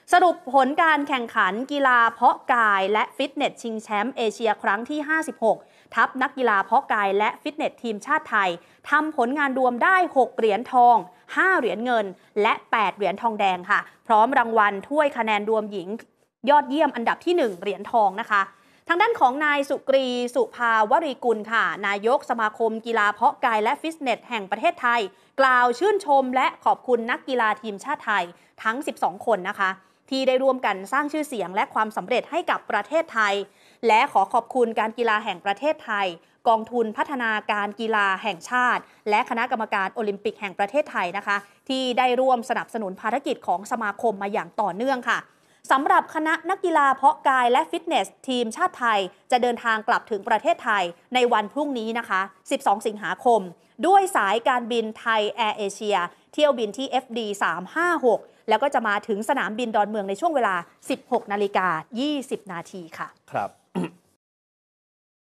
สรุปผลการแข่งขันกีฬาเพาะกายและฟิตเนสชิงแชมป์เอเชียครั้งที่ 56 ทัพนักกีฬาเพาะกายและฟิตเนสทีมชาติไทยทำผลงานรวมได้ 6 เหรียญทอง 5 เหรียญเงิน และ 8 เหรียญทองแดงค่ะ พร้อมรางวัลถ้วยคะแนนรวมหญิงยอดเยี่ยมอันดับที่ 1 เหรียญทองนะคะ ทางด้านของนายสุกรีสุภาวรีกุลค่ะนายกสมาคมกีฬาเพาะกายและฟิตเนสแห่งประเทศไทยกล่าวชื่นชมและขอบคุณนักกีฬาทีมชาติไทยทั้ง 12 คนนะคะที่ได้ร่วมกันสร้างชื่อเสียงและความสำเร็จให้กับประเทศไทยและขอขอบคุณการกีฬาแห่งประเทศไทยกองทุนพัฒนาการกีฬาแห่งชาติและคณะกรรมการโอลิมปิกแห่งประเทศไทยนะคะที่ได้ร่วมสนับสนุนภารกิจของสมาคมมาอย่างต่อเนื่องค่ะสำหรับคณะนักกีฬาเพาะกายและฟิตเนสทีมชาติไทยจะเดินทางกลับถึงประเทศไทยในวันพรุ่งนี้นะคะ12 สิงหาคมด้วยสายการบินไทยแอร์เอเชียเที่ยวบินที่ FD 356แล้วก็จะมาถึงสนามบินดอนเมืองในช่วงเวลา 16:20 น.ค่ะครับ